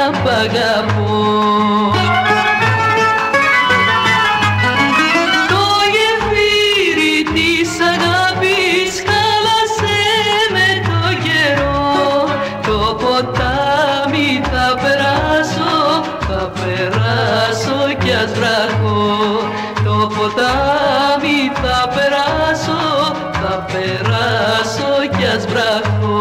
απ' αγαπώ. Το γεφύρι της αγάπης χάλασε με το καιρό. Το ποτάμι θα περάσω κι ας βραχώ. Το ποτάμι θα περάσω κι ας βραχώ.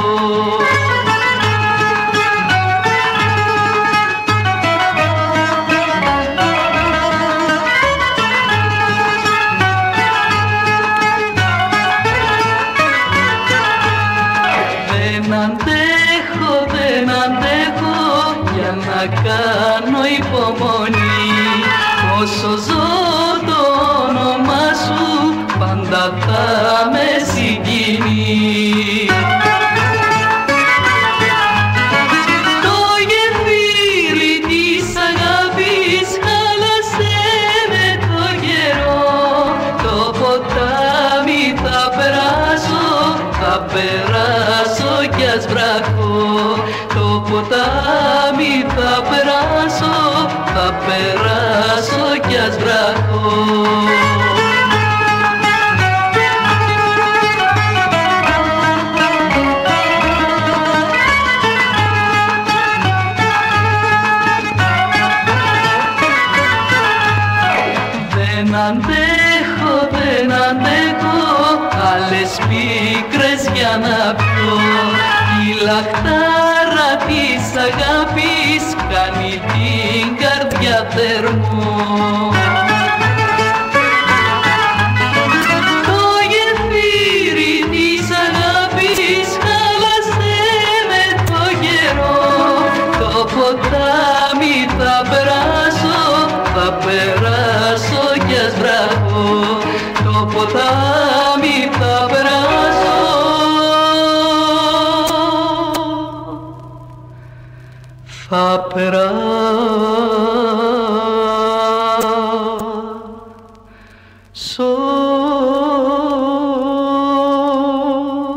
Δεν αντέχω για να κάνω υπομονή. Όσο ζω το όνομα σου πάντα θα με συγκινεί. Το γεφύρι της αγάπης χάλασε με το καιρό. Το ποτάμι θα περάσω κι ας βραχώ. Το ποτάμι θα περάσω κι ας βραχώ. Δεν αντέχω άλλες πίκρες για να πιω. Η λαχτάρα της αγάπης κάνει την καρδιά θερμό. Το γεφύρι της αγάπης χάλασε με το καιρό. Το ποτάμι θα περάσω κι ας βραχώ. Το ποτάμι θα περάσω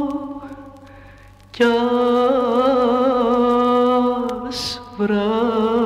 κι ας βραχώ.